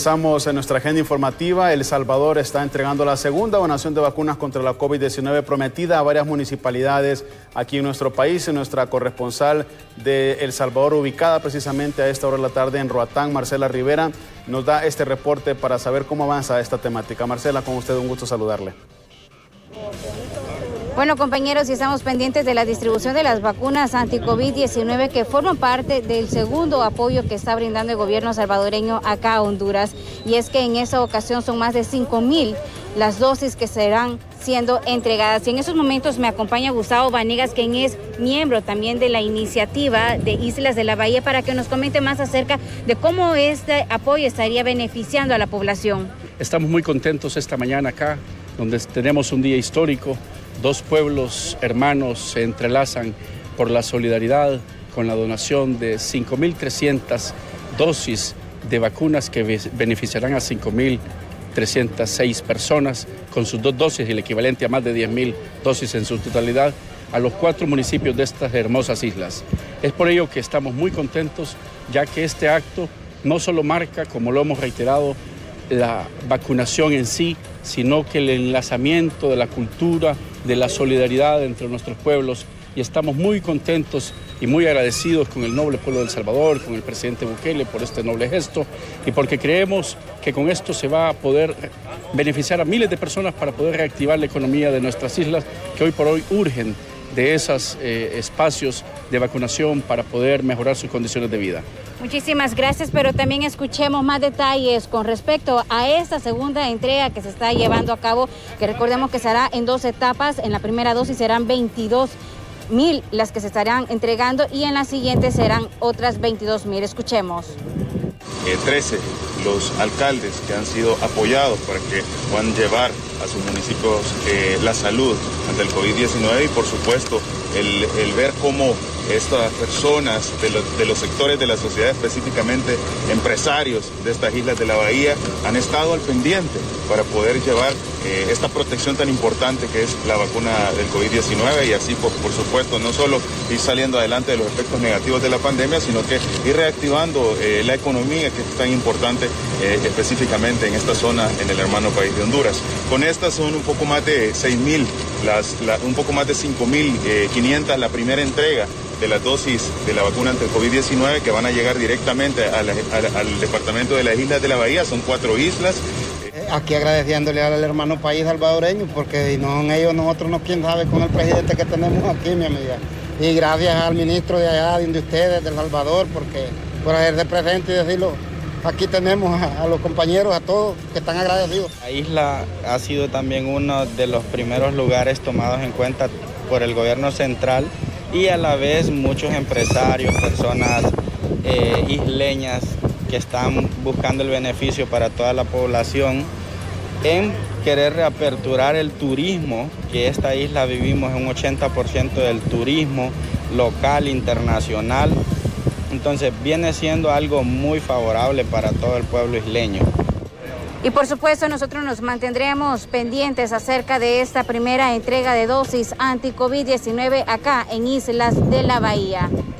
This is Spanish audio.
Empezamos en nuestra agenda informativa. El Salvador está entregando la segunda donación de vacunas contra la COVID-19 prometida a varias municipalidades aquí en nuestro país. Nuestra corresponsal de El Salvador, ubicada precisamente a esta hora de la tarde en Roatán, Marcela Rivera, nos da este reporte para saber cómo avanza esta temática. Marcela, con usted un gusto saludarle. Bueno, compañeros, y estamos pendientes de la distribución de las vacunas anti-COVID-19 que forman parte del segundo apoyo que está brindando el gobierno salvadoreño acá a Honduras. Y es que en esta ocasión son más de 5,000 las dosis que serán siendo entregadas. Y en estos momentos me acompaña Gustavo Vanegas, quien es miembro también de la iniciativa de Islas de la Bahía, para que nos comente más acerca de cómo este apoyo estaría beneficiando a la población. Estamos muy contentos esta mañana acá, donde tenemos un día histórico. Dos pueblos hermanos se entrelazan por la solidaridad con la donación de 5.300 dosis de vacunas que beneficiarán a 5.306 personas con sus 2 dosis, el equivalente a más de 10.000 dosis en su totalidad, a los 4 municipios de estas hermosas islas. Es por ello que estamos muy contentos, ya que este acto no solo marca, como lo hemos reiterado, la vacunación en sí, sino que el enlazamiento de la cultura, de la solidaridad entre nuestros pueblos, y estamos muy contentos y muy agradecidos con el noble pueblo de El Salvador, con el presidente Bukele por este noble gesto, y porque creemos que con esto se va a poder beneficiar a miles de personas para poder reactivar la economía de nuestras islas, que hoy por hoy urgen de esos espacios de vacunación para poder mejorar sus condiciones de vida. Muchísimas gracias, pero también escuchemos más detalles con respecto a esta segunda entrega que se está llevando a cabo, que recordemos que será en 2 etapas. En la primera dosis serán 22,000 las que se estarán entregando y en la siguiente serán otras 22,000. Escuchemos. 13 los alcaldes que han sido apoyados para que puedan llevar a sus municipios la salud ante el COVID-19 y por supuesto el ver cómo estas personas de los sectores de la sociedad, específicamente empresarios de estas islas de la bahía, han estado al pendiente para poder llevar esta protección tan importante que es la vacuna del COVID-19 y así por supuesto no solo ir saliendo adelante de los efectos negativos de la pandemia, sino que ir reactivando la economía, que es tan importante específicamente en esta zona, en el hermano país de Honduras. Con estas son un poco más de 6,000, un poco más de 5.500 la primera entrega de las dosis de la vacuna ante el COVID-19 que van a llegar directamente al departamento de las Islas de la Bahía. Son 4 islas. Aquí agradeciéndole al hermano país salvadoreño, porque no son ellos, nosotros no, quién sabe, con el presidente que tenemos aquí, mi amiga. Y gracias al ministro de allá, de ustedes, de El Salvador, porque por hacerse presente y decirlo. Aquí tenemos a los compañeros, a todos que están agradecidos. La isla ha sido también uno de los primeros lugares tomados en cuenta por el gobierno central y a la vez muchos empresarios, personas isleñas que están buscando el beneficio para toda la población en querer reaperturar el turismo, que esta isla vivimos en un 80% del turismo local, internacional. Entonces viene siendo algo muy favorable para todo el pueblo isleño. Y por supuesto nosotros nos mantendremos pendientes acerca de esta primera entrega de dosis anti-COVID-19 acá en Islas de la Bahía.